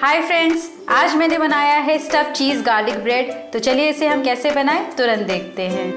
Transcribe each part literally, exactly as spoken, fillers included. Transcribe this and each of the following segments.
Hi friends, आज मैंने बनाया है स्टफ चीज़ गार्लिक ब्रेड। तो चलिए इसे हम कैसे बनाएं तुरंत देखते हैं।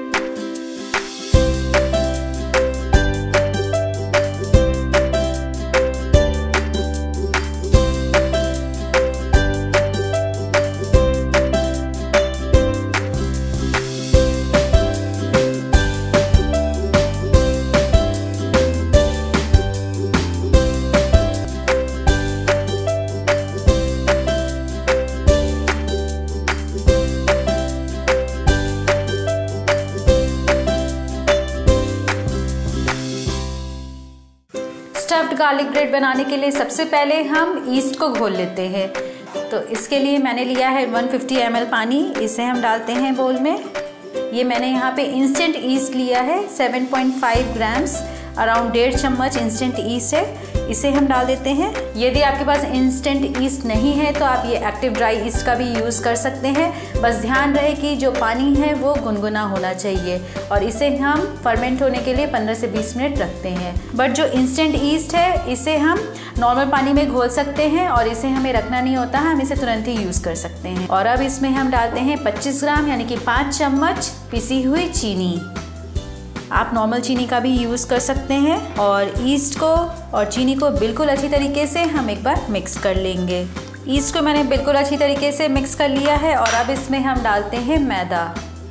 स्टफ्ड गार्लिक ब्रेड बनाने के लिए सबसे पहले हम ईस्ट को घोल लेते हैं। तो इसके लिए मैंने लिया है एक सौ पचास एम एल पानी। इसे हम डालते हैं बोल में। ये मैंने यहाँ पे इंस्टेंट ईस्ट लिया है सात पॉइंट पाँच ग्राम्स, अराउंड डेढ़ चम्मच इंस्टेंट ईस्ट है। इसे हम डाल देते हैं। यदि आपके पास इंस्टेंट ईस्ट नहीं है तो आप ये एक्टिव ड्राई ईस्ट का भी यूज़ कर सकते हैं। बस ध्यान रहे कि जो पानी है वो गुनगुना होना चाहिए और इसे हम फर्मेंट होने के लिए पंद्रह से बीस मिनट रखते हैं। बट जो इंस्टेंट ईस्ट है इसे हम नॉर्मल पानी में घोल सकते हैं और इसे हमें रखना नहीं होता, हम इसे तुरंत ही यूज़ कर सकते हैं। और अब इसमें हम डालते हैं पच्चीस ग्राम यानी कि पाँच चम्मच पिसी हुई चीनी। आप नॉर्मल चीनी का भी यूज़ कर सकते हैं। और ईस्ट को और चीनी को बिल्कुल अच्छी तरीके से हम एक बार मिक्स कर लेंगे। ईस्ट को मैंने बिल्कुल अच्छी तरीके से मिक्स कर लिया है और अब इसमें हम डालते हैं मैदा।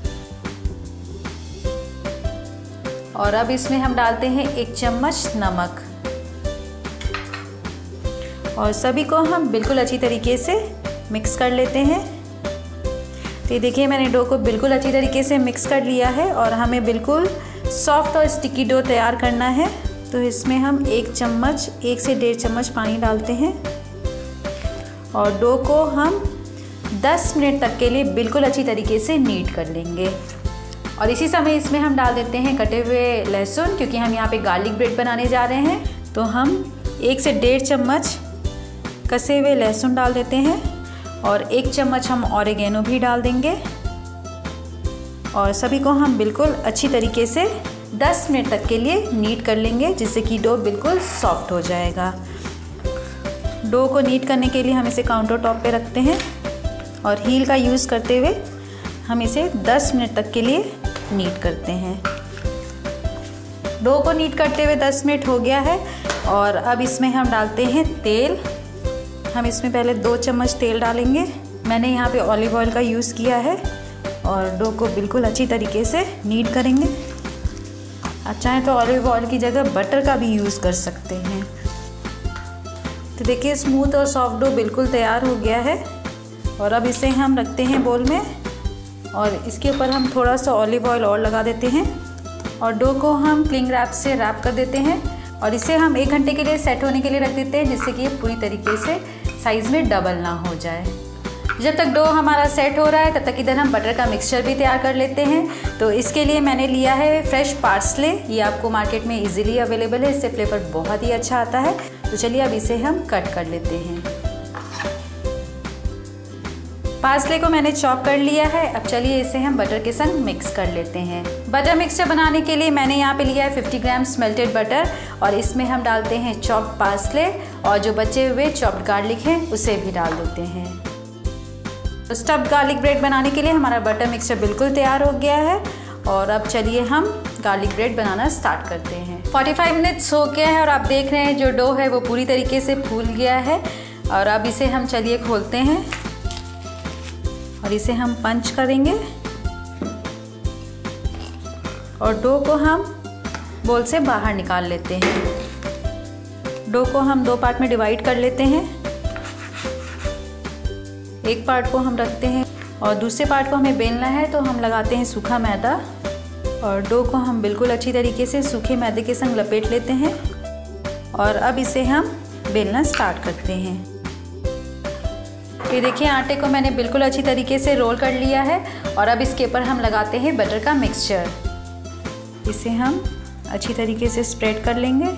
और अब इसमें हम डालते हैं एक चम्मच नमक और सभी को हम बिल्कुल अच्छी तरीके से मिक्स कर लेते हैं। तो ये देखिए मैंने डो को बिल्कुल अच्छी तरीके से मिक्स कर लिया है और हमें बिल्कुल सॉफ्ट और स्टिकी डो तैयार करना है। तो इसमें हम एक चम्मच एक से डेढ़ चम्मच पानी डालते हैं और डो को हम दस मिनट तक के लिए बिल्कुल अच्छी तरीके से नीड कर लेंगे। और इसी समय इसमें हम डाल देते हैं कटे हुए लहसुन, क्योंकि हम यहाँ पे गार्लिक ब्रेड बनाने जा रहे हैं। तो हम एक से डेढ़ चम्मच कसे हुए लहसुन डाल देते हैं और एक चम्मच हम ऑरिगेनो भी डाल देंगे और सभी को हम बिल्कुल अच्छी तरीके से दस मिनट तक के लिए नीड कर लेंगे, जिससे कि डो बिल्कुल सॉफ्ट हो जाएगा। डो को नीड करने के लिए हम इसे काउंटर टॉप पे रखते हैं और हील का यूज़ करते हुए हम इसे दस मिनट तक के लिए नीड करते हैं। डो को नीड करते हुए दस मिनट हो गया है और अब इसमें हम डालते हैं तेल। हम इसमें पहले दो चम्मच तेल डालेंगे। मैंने यहाँ पे ऑलिव ऑयल का यूज़ किया है और डो को बिल्कुल अच्छी तरीके से नीड करेंगे। आप चाहें तो ऑलिव ऑयल की जगह बटर का भी यूज़ कर सकते हैं। तो देखिए स्मूथ और सॉफ्ट डो बिल्कुल तैयार हो गया है और अब इसे हम रखते हैं बोल में और इसके ऊपर हम थोड़ा सा ऑलिव ऑयल और लगा देते हैं और डो को हम क्लिंग रैप से रैप कर देते हैं और इसे हम एक घंटे के लिए सेट होने के लिए रख देते हैं, जिससे कि ये पूरी तरीके से साइज़ में डबल ना हो जाए। जब तक डो हमारा सेट हो रहा है तब तक इधर हम बटर का मिक्सचर भी तैयार कर लेते हैं। तो इसके लिए मैंने लिया है फ्रेश पार्सले। ये आपको मार्केट में इजीली अवेलेबल है, इससे फ्लेवर बहुत ही अच्छा आता है। तो चलिए अब इसे हम कट कर लेते हैं। पार्सले को मैंने चॉप कर लिया है। अब चलिए इसे हम बटर के संग मिक्स कर लेते हैं। बटर मिक्सचर बनाने के लिए मैंने यहाँ पे लिया है पचास ग्राम स्मेल्टेड बटर और इसमें हम डालते हैं चॉप्ड पार्सले और जो बचे हुए चॉप्ड गार्लिक है उसे भी डाल देते हैं। तो स्टफ्ड गार्लिक ब्रेड बनाने के लिए हमारा बटर मिक्सचर बिल्कुल तैयार हो गया है और अब चलिए हम गार्लिक ब्रेड बनाना स्टार्ट करते हैं। पैंतालीस मिनट्स हो गया है और आप देख रहे हैं जो डो है वो पूरी तरीके से फूल गया है। और अब इसे हम चलिए खोलते हैं और इसे हम पंच करेंगे और डो को हम बोल से बाहर निकाल लेते हैं। डो को हम दो पार्ट में डिवाइड कर लेते हैं। एक पार्ट को हम रखते हैं और दूसरे पार्ट को हमें बेलना है, तो हम लगाते हैं सूखा मैदा और डो को हम बिल्कुल अच्छी तरीके से सूखे मैदे के संग लपेट लेते हैं और अब इसे हम बेलना स्टार्ट करते हैं। ये देखिए आटे को मैंने बिल्कुल अच्छी तरीके से रोल कर लिया है और अब इसके ऊपर हम लगाते हैं बटर का मिक्सचर। इसे हम अच्छी तरीके से स्प्रेड कर लेंगे।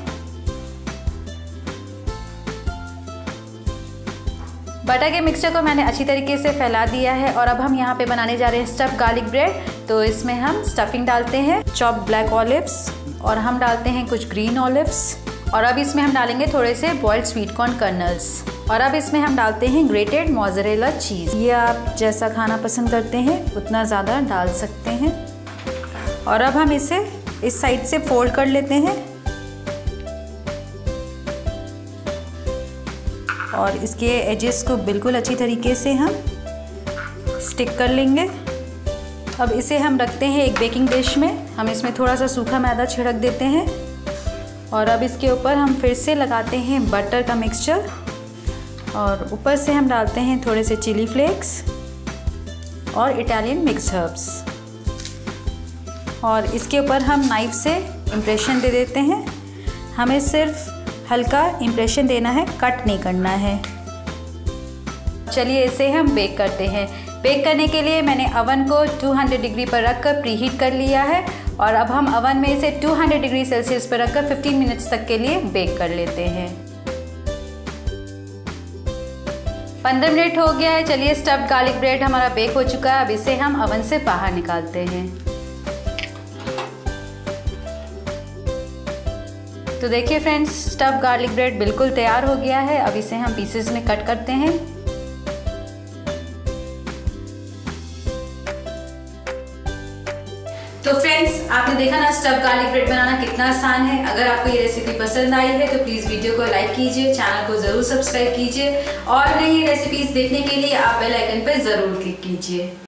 बटर के मिक्सचर को मैंने अच्छी तरीके से फैला दिया है और अब हम यहाँ पे बनाने जा रहे हैं स्टफ गार्लिक ब्रेड। तो इसमें हम स्टफिंग डालते हैं चॉप ब्लैक ऑलिव्स और हम डालते हैं कुछ ग्रीन ऑलिव्स और अब इसमें हम डालेंगे थोड़े से बॉइल्ड स्वीट कॉर्न कर्नल्स और अब इसमें हम डालते हैं ग्रेटेड मोज़रेला चीज़। ये आप जैसा खाना पसंद करते हैं उतना ज़्यादा डाल सकते हैं। और अब हम इसे इस साइड से फोल्ड कर लेते हैं और इसके एजेस को बिल्कुल अच्छी तरीके से हम स्टिक कर लेंगे। अब इसे हम रखते हैं एक बेकिंग डिश में। हम इसमें थोड़ा सा सूखा मैदा छिड़क देते हैं और अब इसके ऊपर हम फिर से लगाते हैं बटर का मिक्सचर और ऊपर से हम डालते हैं थोड़े से चिली फ्लेक्स और इटालियन मिक्स हर्ब्स और इसके ऊपर हम नाइफ से इम्प्रेशन दे देते हैं। हमें सिर्फ हल्का इम्प्रेशन देना है, कट नहीं करना है। चलिए इसे हम बेक करते हैं। बेक करने के लिए मैंने अवन को दो सौ डिग्री पर रखकर प्रीहीट कर लिया है और अब हम अवन में इसे दो सौ डिग्री सेल्सियस पर रखकर पंद्रह मिनट्स तक के लिए बेक कर लेते हैं। पंद्रह मिनट हो गया है। चलिए स्टफ्ड गार्लिक ब्रेड हमारा बेक हो चुका है। अब इसे हम अवन से बाहर निकालते हैं। तो देखिए फ्रेंड्स, स्टफ्ड गार्लिक ब्रेड बिल्कुल तैयार हो गया है। अब इसे हम पीसेस में कट करते हैं। तो फ्रेंड्स, आपने देखा ना स्टफ्ड गार्लिक ब्रेड बनाना कितना आसान है। अगर आपको ये रेसिपी पसंद आई है तो प्लीज़ वीडियो को लाइक कीजिए, चैनल को ज़रूर सब्सक्राइब कीजिए और नई रेसिपीज़ देखने के लिए आप बेल आइकन पर ज़रूर क्लिक कीजिए।